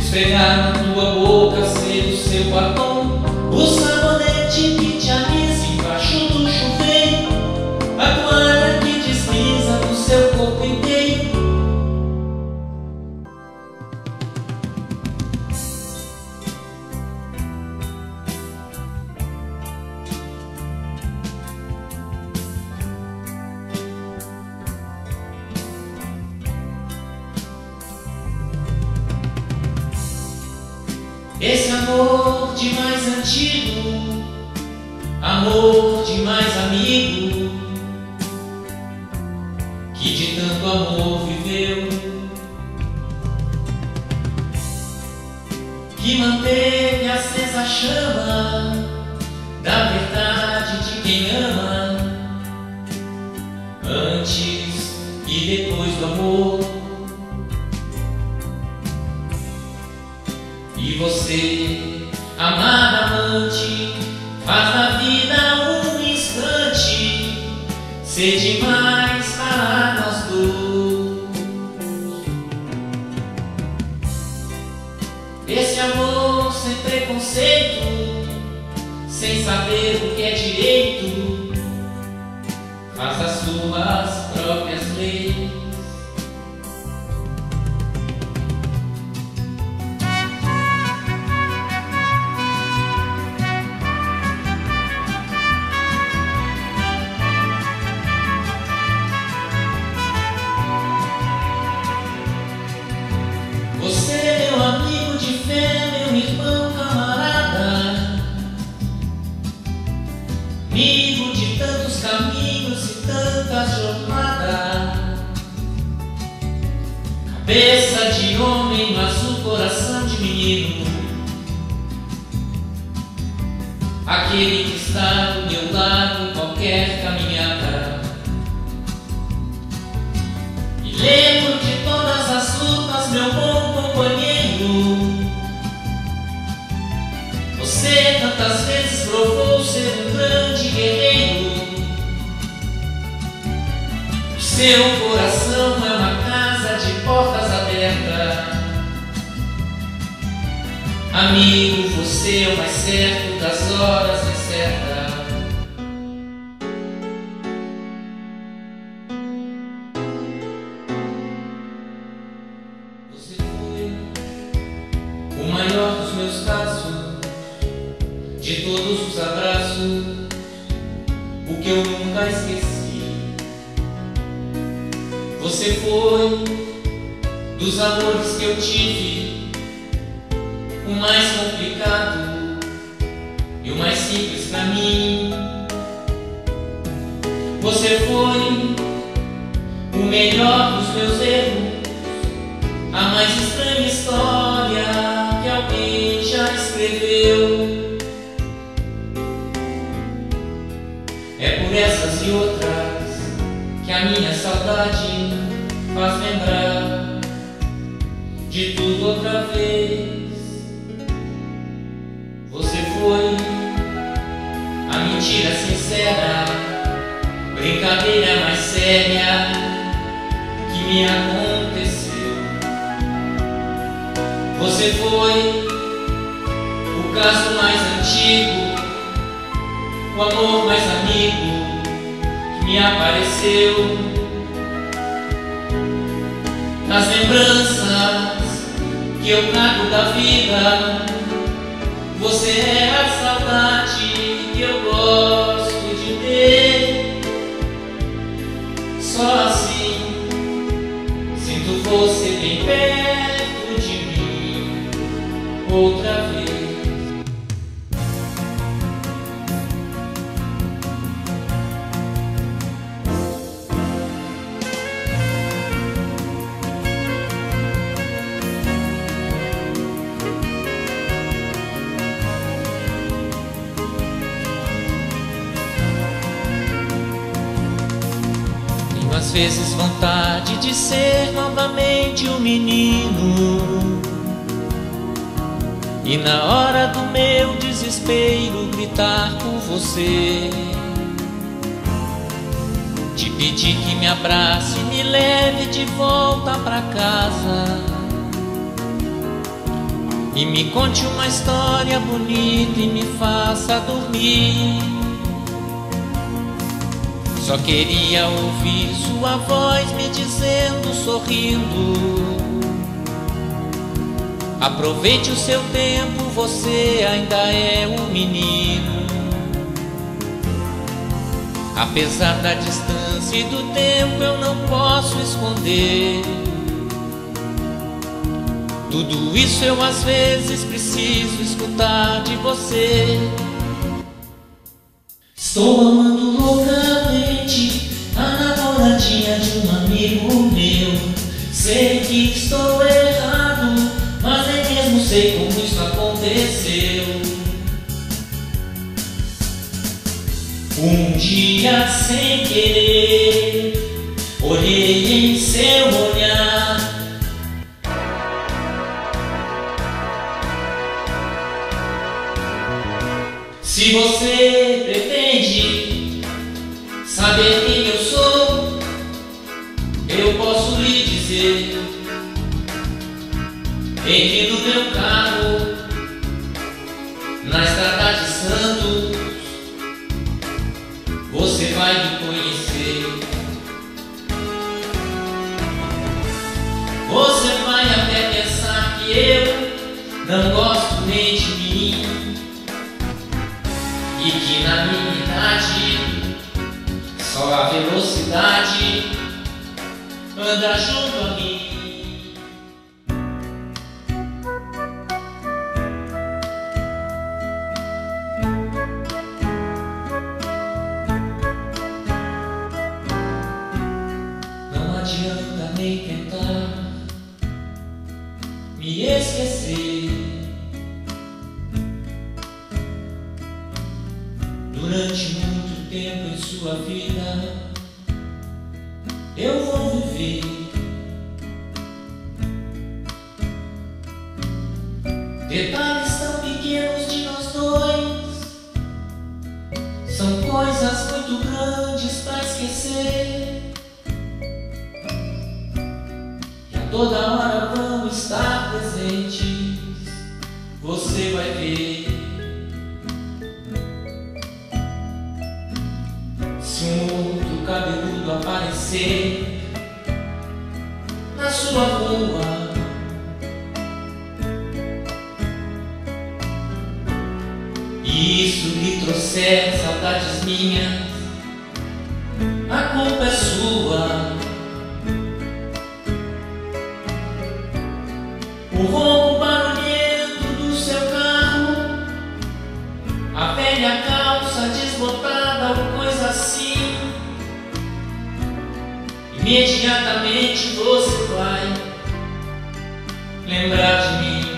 esfregar na tua boca, ser o seu batom, o sabonete que te alisa embaixo do chuveiro, a toalha que desliza no seu corpo inteiro. Esse amor de mais antigo, amor de mais amigo, que de tanto amor viveu, que manteve acesa a chama da verdade de quem ama, antes e depois do amor. E você, amada amante, faz da vida um instante ser demais para nós dois. Esse amor sem preconceito, sem saber o que é direito, faz as suas próprias leis. Você é meu amigo de fé, meu irmão camarada, amigo de tantos caminhos e tantas jornadas, cabeça de homem, mas o coração de menino, aquele que está do meu lado em qualquer caminhada. E lembro de todas as lutas, meu bom companheiro. Você tantas vezes provou ser um grande guerreiro. O seu coração é uma casa de portas abertas. Amigo, você é o mais certo das horas incertas. O maior dos meus casos, de todos os abraços, o que eu nunca esqueci. Você foi, dos amores que eu tive, o mais complicado e o mais simples pra mim. Você foi o melhor dos meus erros, a mais estranha história que alguém já escreveu. É por essas e outras que a minha saudade faz lembrar de tudo outra vez. Você foi a mentira sincera, brincadeira mais séria que me aconteceu. Você foi o caso mais antigo, o amor mais amigo que me apareceu. Nas lembranças que eu trago da vida, você é a saudade que eu gosto de ter. Só assim sinto você bem perto de mim outra vez. Às vezes vontade de ser novamente um menino, e na hora do meu desespero gritar por você, te pedir que me abrace e me leve de volta pra casa. e me conte uma história bonita e me faça dormir. Só queria ouvir sua voz me dizendo, sorrindo: aproveite o seu tempo, você ainda é um menino. Apesar da distância e do tempo, eu não posso esconder. Tudo isso eu às vezes preciso escutar de você. Estou amando loucamente a namoradinha de um amigo meu. Sei que estou errado, mas nem mesmo sei como isso aconteceu. Um dia sem querer, olhei em seu olhar. Se você pretende saber quem eu sou, eu posso lhe dizer. Entre no meu carro, na estrada de Santos, você vai me conhecer. Você vai até pensar que eu não gosto nem de mim, e que na minha idade só a velocidade anda junto a mim. Não adianta nem tentar me esquecer. Durante muito tempo em sua vida eu vou viver. Detalhes tão pequenos de nós dois são coisas muito grandes pra esquecer. E a toda hora vão estar presentes, você vai ver. Se um outro cabeludo aparecer na sua rua, e isso lhe trouxer saudades minhas, a culpa é sua. O ronco barulhento do seu carro, a velha calça desbotada ou coisa assim, imediatamente você vai lembrar de mim.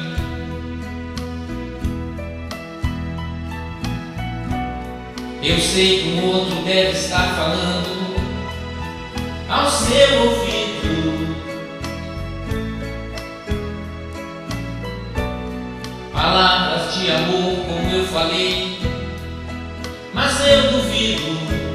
Eu sei que um outro deve estar falando ao seu ouvido palavras de amor como eu falei, mas eu duvido.